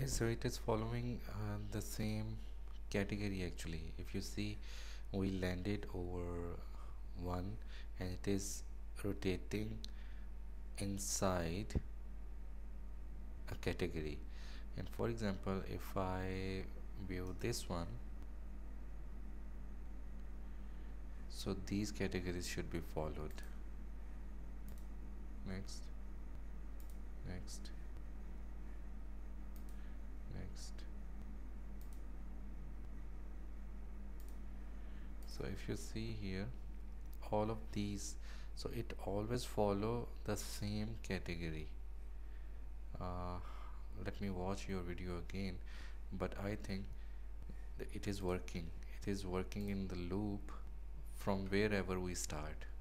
Okay, so it is following the same category actually. If you see, we landed over one and it is rotating inside a category. And for example, if I view this one, so these categories should be followed. Next, next, next. So if you see here, all of these, so it always follow the same category. uh, Let me watch your video again, but I think that it is working in the loop from wherever we start.